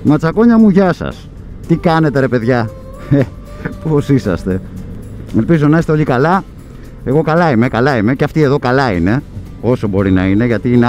Ματσακόνια μου, γεια σας. Τι κάνετε ρε παιδιά? Πώς είσαστε? Ελπίζω να είστε όλοι καλά. Εγώ καλά είμαι και αυτοί εδώ καλά είναι. Όσο μπορεί να είναι, γιατί είναι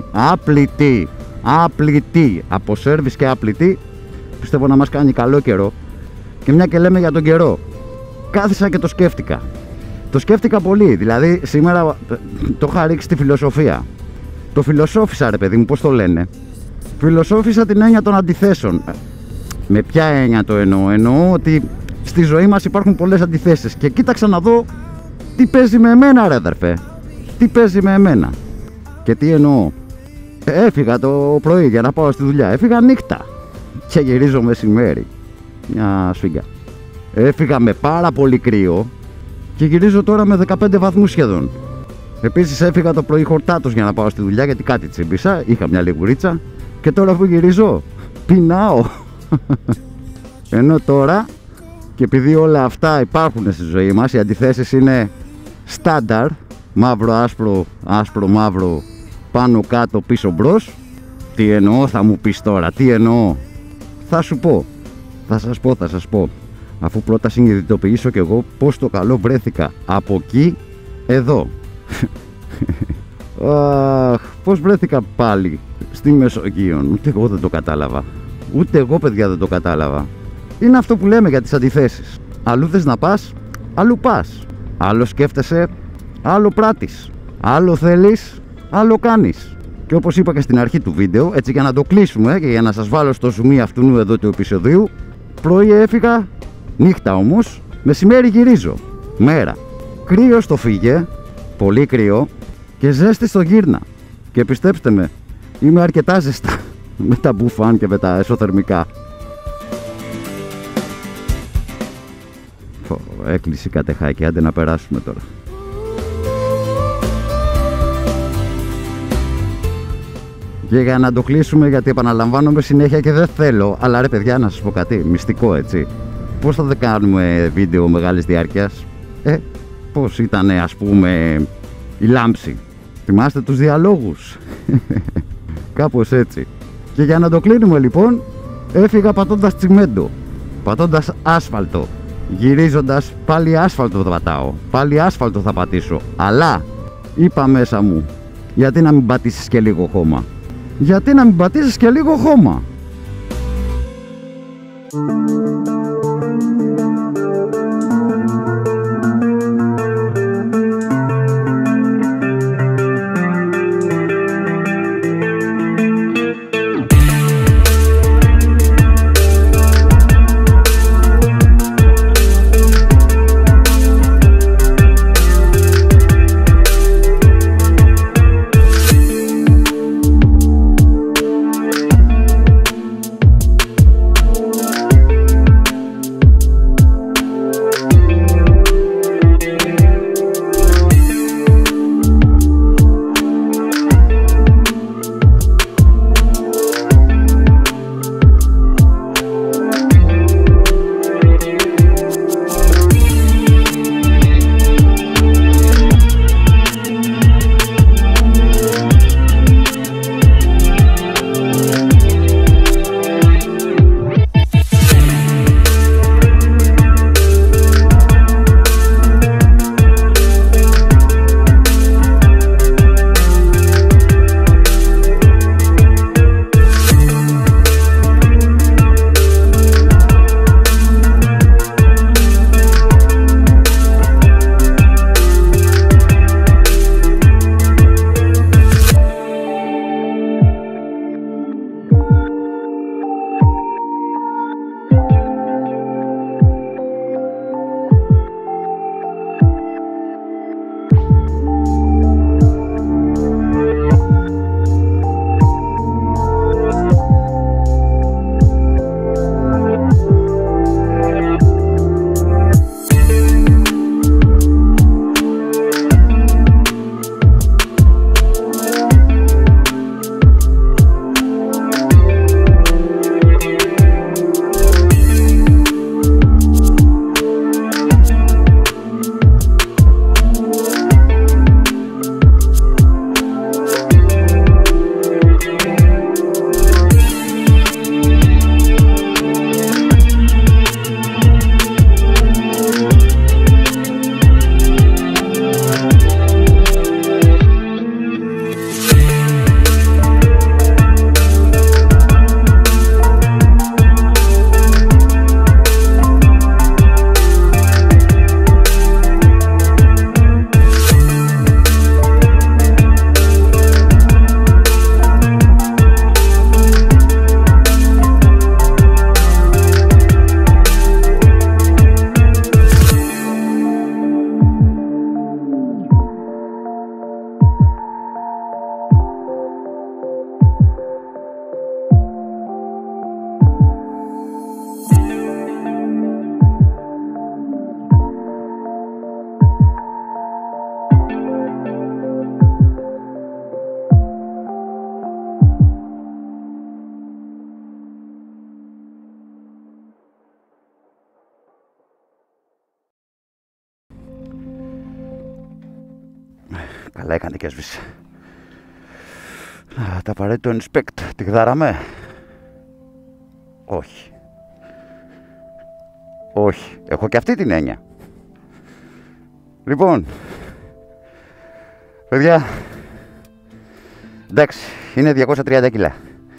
άπλητοι από σέρβις και άπλητοι. Πιστεύω να μας κάνει καλό καιρό. Και μια και λέμε για τον καιρό, κάθισα και το σκέφτηκα. Το σκέφτηκα πολύ, δηλαδή σήμερα το είχα ρίξει στη φιλοσοφία. Το φιλοσόφισα ρε παιδί μου, πώς το λένε? Φιλοσόφισα την έννοια των αντιθέσεων. Με ποια έννοια το εννοώ? Εννοώ ότι στη ζωή μας υπάρχουν πολλές αντιθέσεις. Και κοίταξα να δω τι παίζει με εμένα ρε αδερφέ. Τι παίζει με εμένα. Και τι εννοώ? Έφυγα το πρωί για να πάω στη δουλειά. Έφυγα νύχτα και γυρίζω μεσημέρι. Μια σφίγγα. Έφυγα με πάρα πολύ κρύο και γυρίζω τώρα με 15 βαθμούς σχεδόν. Επίσης έφυγα το πρωί χορτάτος για να πάω στη δουλειά, γιατί κάτι τσίμπησα, είχα μια λιγουρίτσα. Και τώρα που γυρίζω πεινάω. Ενώ τώρα, και επειδή όλα αυτά υπάρχουν στη ζωή μας, οι αντιθέσεις είναι στάνταρ, μαύρο άσπρο, άσπρο μαύρο, πάνω κάτω πίσω μπρος. Τι εννοώ θα μου πεις τώρα? Τι εννοώ? Θα σου πω. Θα σας πω. Αφού πρώτα συνειδητοποιήσω κι εγώ πως το καλό βρέθηκα από εκεί εδώ. Αχ, πως βρέθηκα πάλι στη Μεσογείο? Ούτε εγώ δεν το κατάλαβα. Ούτε εγώ παιδιά δεν το κατάλαβα. Είναι αυτό που λέμε για τις αντιθέσεις. Αλλού θες να πας, αλλού πας. Άλλο σκέφτεσαι, άλλο πράττεις. Άλλο θέλεις, άλλο κάνεις. Και όπως είπα και στην αρχή του βίντεο, έτσι για να το κλείσουμε και για να σας βάλω στο ζουμί αυτού εδώ του επεισοδίου, πρωί έφυγα, νύχτα όμως, μεσημέρι γυρίζω, μέρα. Κρύο στο φύγε, πολύ κρύο, και ζέστη στο γύρνα. Και πιστέψτε με, είμαι αρκετά ζεστά με τα μπουφάν και με τα εσωθερμικά. Έκλεισε η κατεχάκη, άντε να περάσουμε τώρα. Και για να το κλείσουμε, γιατί επαναλαμβάνομαι συνέχεια και δεν θέλω, αλλά ρε παιδιά να σας πω κάτι μυστικό, έτσι. Πώς θα δεν κάνουμε βίντεο μεγάλης διάρκειας? Πώς ήταν ας πούμε η λάμψη? Θυμάστε τους διαλόγους? Κάπως έτσι. Και για να το κλείνουμε λοιπόν, έφυγα πατώντας τσιμέντο, πατώντας άσφαλτο. Γυρίζοντας πάλι άσφαλτο θα πατάω, πάλι άσφαλτο θα πατήσω. Αλλά είπα μέσα μου, γιατί να μην πατήσεις και λίγο χώμα? Γιατί να μην πατήσεις και λίγο χώμα? Καλά έκανε και έσβησε. Τα απαραίτητο inspect. Τη γδάραμε? Όχι. Όχι. Έχω και αυτή την έννοια. Λοιπόν, παιδιά, εντάξει, είναι 230 κιλά.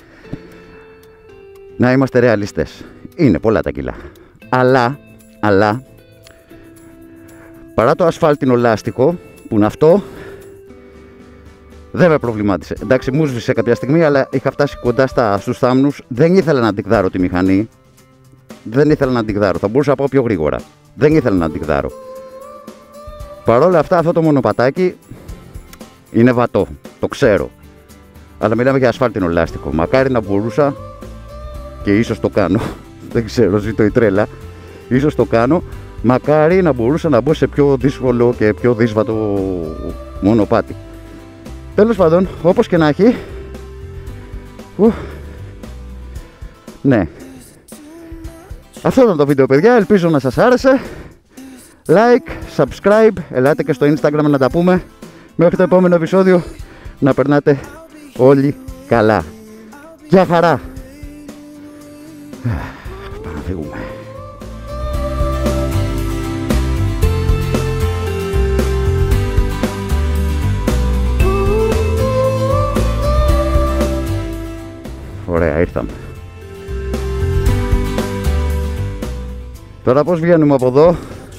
Να είμαστε ρεαλιστές. Είναι πολλά τα κιλά. Αλλά, παρά το ασφάλτινο λάστιχο, που είναι αυτό, δεν με προβλημάτισε. Εντάξει, μου σβήσε κάποια στιγμή, αλλά είχα φτάσει κοντά στους θάμνους. Δεν ήθελα να αντικδάρω τη μηχανή. Δεν ήθελα να αντικδάρω. Θα μπορούσα να πάω πιο γρήγορα. Δεν ήθελα να αντικδάρω. Παρ' όλα αυτά, αυτό το μονοπατάκι είναι βατό. Το ξέρω. Αλλά μιλάμε για ασφάλτινο λάστιχο. Μακάρι να μπορούσα, και ίσως το κάνω. Δεν ξέρω, ζήτω η τρέλα. Ίσως το κάνω. Μακάρι να μπορούσα να μπω σε πιο δύσκολο και πιο δύσβατο μονοπάτι. Τέλος πάντων, όπως και να έχει. Ναι. Αυτό ήταν το βίντεο, παιδιά. Ελπίζω να σας άρεσε. Like, subscribe. Ελάτε και στο Instagram να τα πούμε. Μέχρι το επόμενο επεισόδιο. Να περνάτε όλοι καλά. Γεια χαρά. Πάμε να φύγουμε. Ωραία, ήρθαμε. Τώρα πώς βγαίνουμε από εδώ?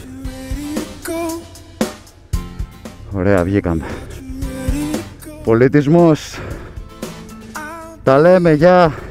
Ωραία, βγήκαμε. Πολιτισμός. Τα λέμε, γεια.